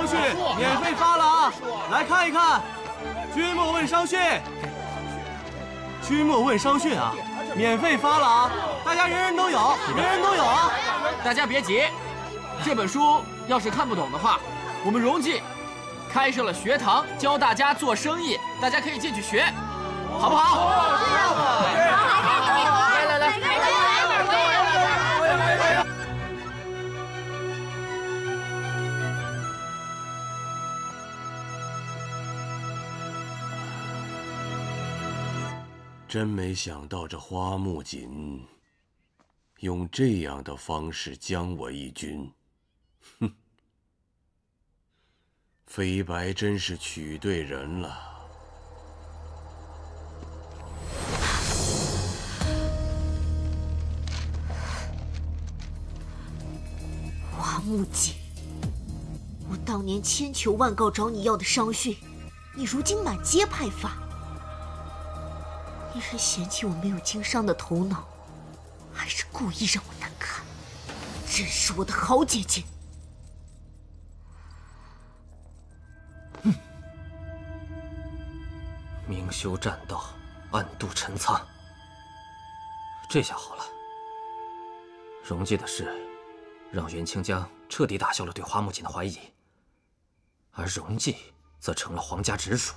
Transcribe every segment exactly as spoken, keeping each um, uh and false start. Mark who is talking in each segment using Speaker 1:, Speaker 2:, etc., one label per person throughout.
Speaker 1: 序免费发了啊！来看一看，君莫问商讯，君莫问商讯啊，免费发了啊！大家人人都有，人人都有啊！
Speaker 2: 大家别急，这本书要是看不懂的话，我们荣记开设了学堂，教大家做生意，大家可以进去学，好不好？好，来来来。
Speaker 3: 真没想到这花木槿用这样的方式将我一军，哼！飞白真是娶对人了。
Speaker 4: 花木槿，我当年千求万告找你要的商讯，你如今满街派发。 你是嫌弃我没有经商的头脑，还是故意让我难堪？真是我的好姐姐！
Speaker 5: 哼！明修栈道，暗度陈仓。这下好了，荣记的事，让袁清江彻底打消了对花木槿的怀疑，而荣记则成了皇家直属。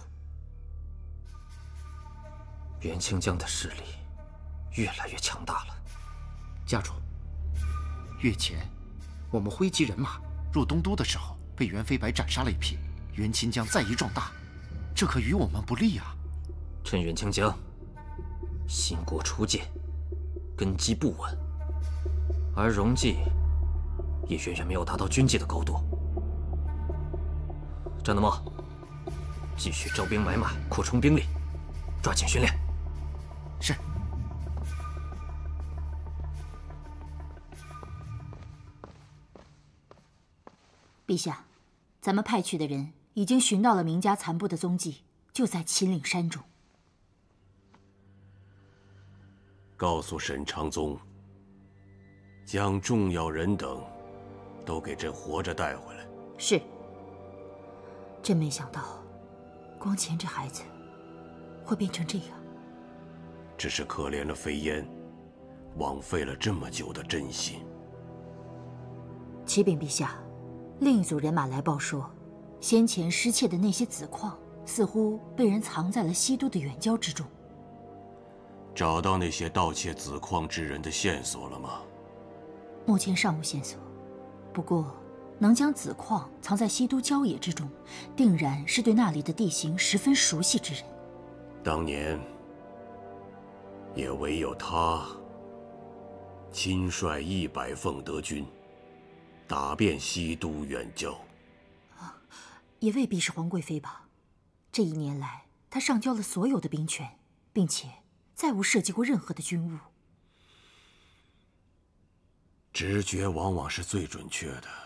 Speaker 5: 袁清江的势力越来越强大了。
Speaker 6: 家主，月前我们挥击人马入东都的时候，被袁飞白斩杀了一批。袁清江再一壮大，这可与我们不利啊！
Speaker 5: 趁袁清江新国初建，根基不稳，而荣记也远远没有达到军纪的高度。张德茂，继续招兵买马，扩充兵力，抓紧训练。
Speaker 6: 是。
Speaker 7: 陛下，咱们派去的人已经寻到了明家残部的踪迹，就在秦岭山中。
Speaker 3: 告诉沈长宗，将重要人等都给朕活着带回来。
Speaker 7: 是。真没想到，光前这孩子会变成这样。
Speaker 3: 只是可怜了飞燕，枉费了这么久的真心。
Speaker 7: 启禀陛下，另一组人马来报说，先前失窃的那些紫矿似乎被人藏在了西都的远郊之中。
Speaker 3: 找到那些盗窃紫矿之人的线索了吗？
Speaker 7: 目前尚无线索，不过能将紫矿藏在西都郊野之中，定然是对那里的地形十分熟悉之人。
Speaker 3: 当年。 也唯有他亲率一百奉德军，打遍西都远郊。
Speaker 7: 啊，也未必是皇贵妃吧？这一年来，他上交了所有的兵权，并且再无涉及过任何的军务。
Speaker 3: 直觉往往是最准确的。